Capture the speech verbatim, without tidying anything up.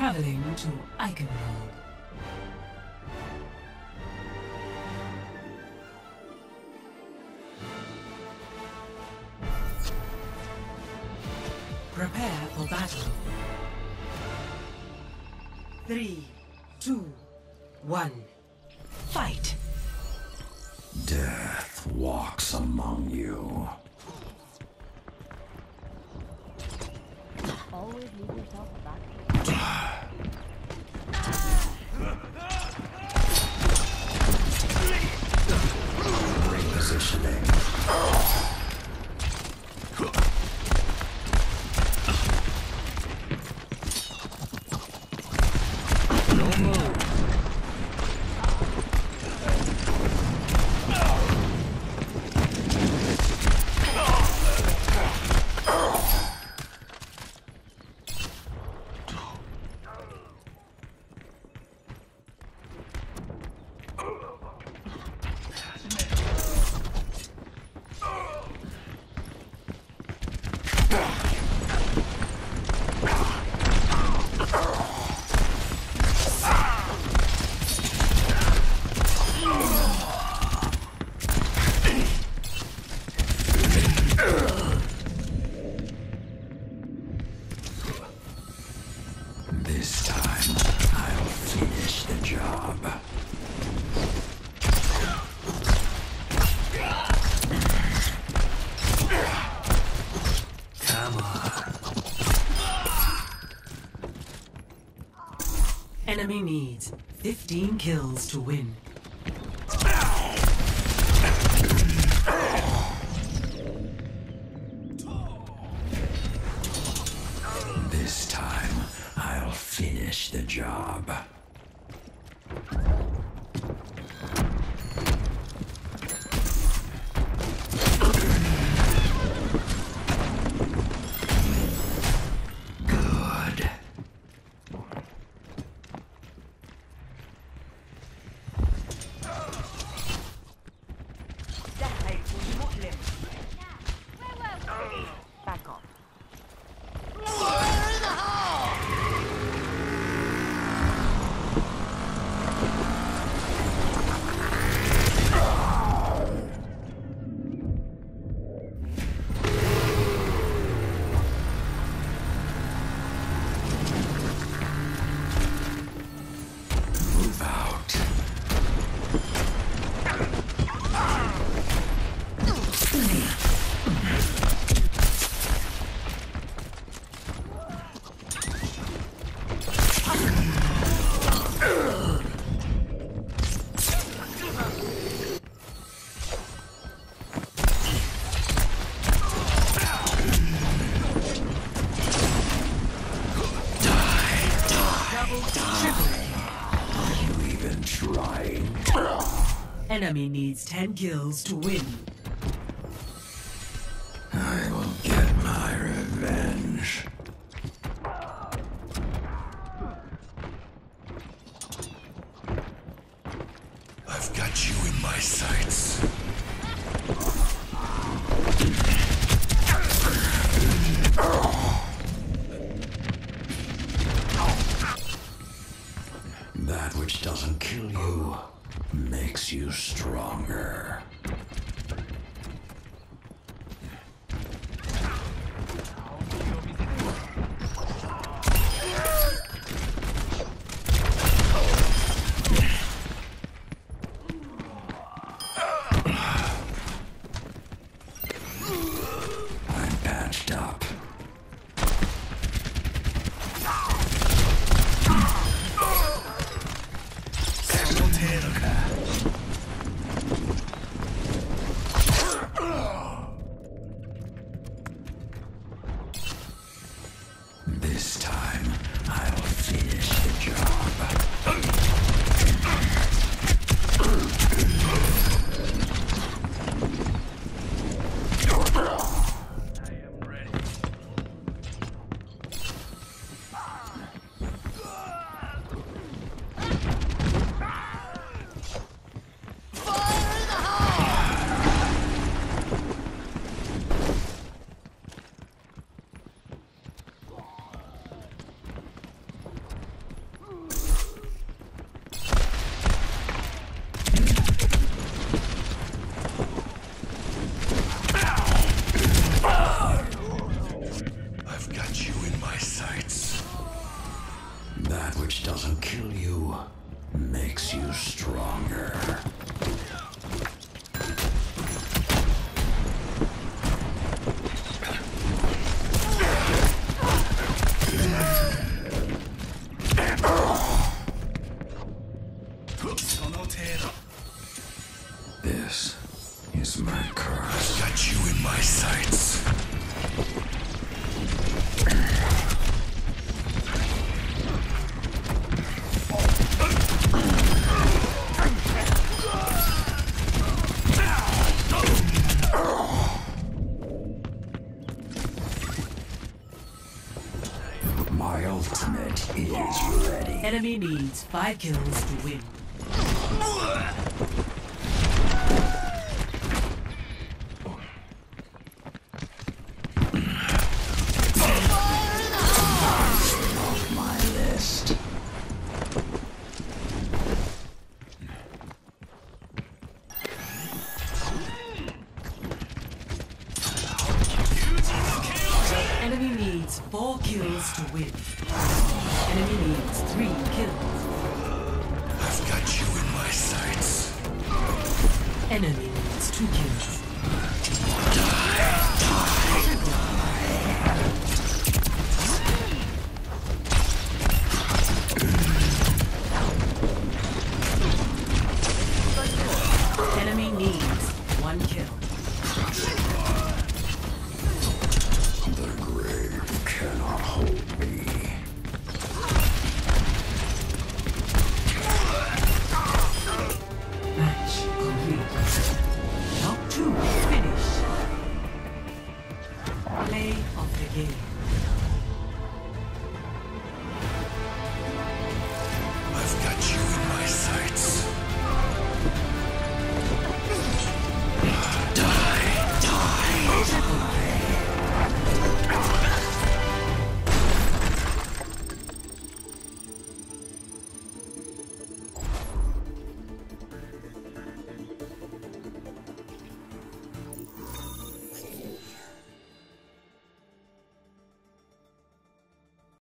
Traveling to Eichenwald. Prepare for battle. Three, two, one, fight! Death walks among you. Always leave yourself back. Repositioning. This time, I'll finish the job. Come on. Enemy needs fifteen kills to win. This time, I'll finish the job. Good. Back off. Move out. Are you even trying? Enemy needs ten kills to win. I will get my revenge. I've got you in my sights. That which doesn't kill you makes you stronger. I'm patched up. This time, I'll finish the job. I am ready. sights. My ultimate is ready. Enemy needs five kills to win. Off my list. Enemy needs four kills to win. Enemy needs three kills. I've got you in my sights. Enemy needs two kills.